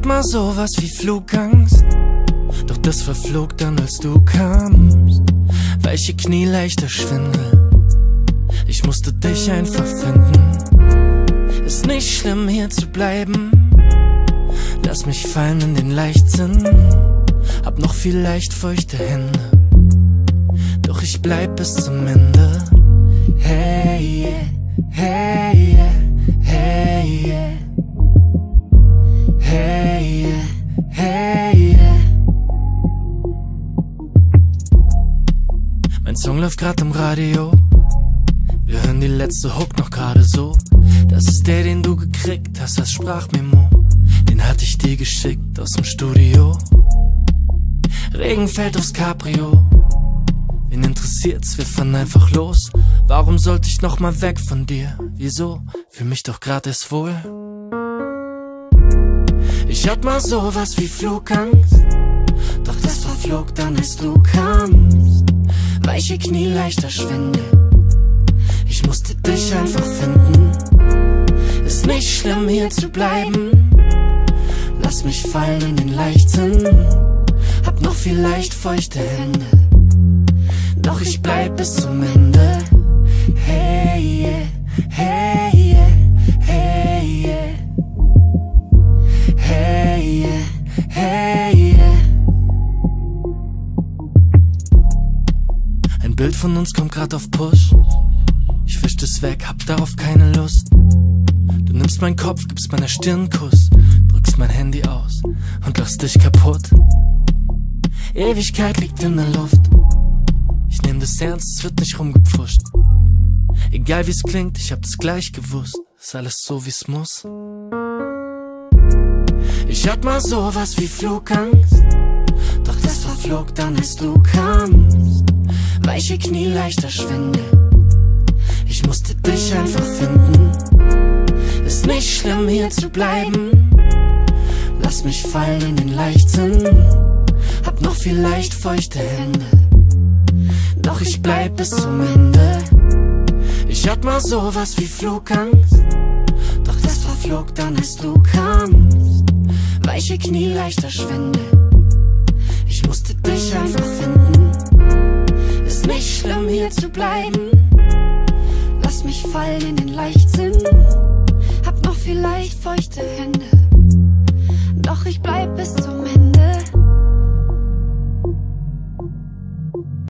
hatte mal sowas wie Flugangst, doch das verflog dann, als du kamst. Weiche Knie, leichter Schwindel, ich musste dich einfach finden. Ist nicht schlimm, hier zu bleiben, lass mich fallen in den Leichtsinn. Hab noch vielleicht feuchte Hände, doch ich bleib bis zum Ende. Hey, yeah, hey, yeah, hey, yeah. Hey, yeah, hey, yeah. Mein Song läuft grad im Radio, wir hören die letzte Hook noch gerade so. Das ist der, den du gekriegt hast als Sprachmemo. Den hatte ich dir geschickt aus dem Studio. Regen fällt aufs Cabrio, wen interessiert's, wir fahren einfach los. Warum sollte ich noch mal weg von dir? Wieso? Fühl mich doch grad erst wohl. Ich hatte mal sowas wie Flugangst, doch das verflog dann, als du kamst. Weiche Knie, leichter Schwindel, ich musste dich einfach finden. Ist nicht schlimm, hier zu bleiben, lass mich fallen in den Leichtsinn. Hab noch vielleicht feuchte Hände, doch ich bleib bis zum Ende. Hey, yeah, hey, yeah, hey, yeah. Hey, yeah, hey, yeah. Ein Bild von uns kommt grad auf Push, ich wisch es weg, hab darauf keine Lust. Du nimmst meinen Kopf, gibst meiner Stirn einen Kuss, drückst mein Handy aus und lachst dich kaputt. Ewigkeit liegt in der Luft, ich nehm das ernst, es wird nicht rumgepfuscht. Egal wie's klingt, ich hab das gleich gewusst, ist alles so wie's muss. Ich hatte mal sowas wie Flugangst, doch das verflog dann, als du kamst. Weiche Knie, leichter Schwindel, ich musste dich einfach finden. Ist nicht schlimm, hier zu bleiben, lass mich fallen in den Leichtsinn. Hab noch vielleicht feuchte Hände, doch ich bleib bis zum Ende. Ich hatte mal sowas wie Flugangst, doch das verflog dann, als du kamst. Weiche Knie, leichter Schwindel, ich musste dich einfach finden. Ist nicht schlimm, hier zu bleiben, lass mich fallen in den Leichtsinn. Hab noch vielleicht feuchte Hände,